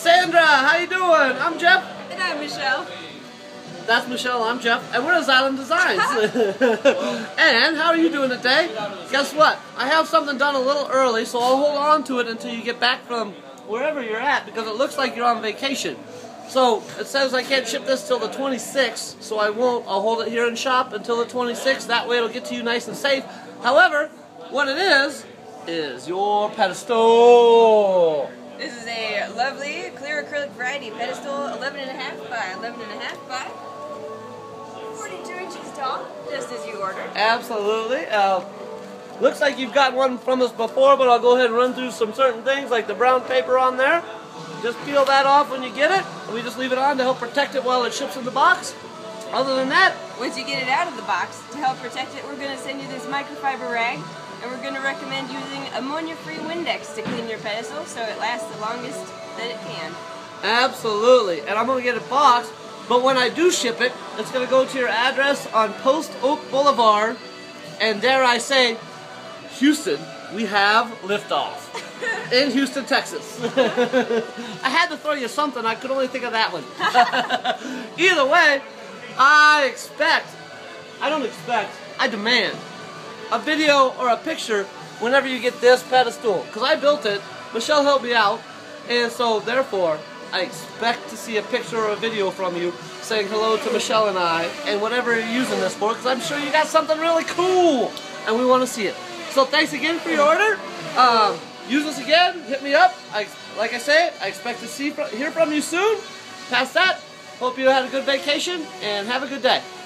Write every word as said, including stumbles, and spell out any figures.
Sandra, how you doing? I'm Jeff. And I'm Michelle. That's Michelle, I'm Jeff, and we're Asylum Designs. And how are you doing today? Guess what? I have something done a little early, so I'll hold on to it until you get back from wherever you're at, because it looks like you're on vacation. So it says I can't ship this till the twenty-sixth, so I won't. I'll hold it here in shop until the twenty-sixth. That way it'll get to you nice and safe. However, what it is, is your pedestal. This is a lovely clear acrylic variety pedestal, eleven and a half by eleven and a half by forty-two inches tall, just as you ordered. Absolutely. Uh, looks like you've got one from us before, but I'll go ahead and run through some certain things, like the brown paper on there. Just peel that off when you get it, and we just leave it on to help protect it while it ships in the box. Other than that, once you get it out of the box, to help protect it, we're going to send you this microfiber rag, and we're going to recommend using ammonia-free Windex to clean your pedestal so it lasts the longest that it can. Absolutely. And I'm going to get it boxed, but when I do ship it, it's going to go to your address on Post Oak Boulevard, and dare I say, Houston, we have liftoff. In Houston, Texas. I had to throw you something, I could only think of that one. Either way, I expect, I don't expect, I demand a video or a picture whenever you get this pedestal. Because I built it, Michelle helped me out, and so therefore, I expect to see a picture or a video from you saying hello to Michelle and I, and whatever you're using this for, because I'm sure you got something really cool, and we want to see it. So thanks again for your order. Um, use this again, hit me up. I, like I say, I expect to see hear from you soon. Past that, hope you had a good vacation, and have a good day.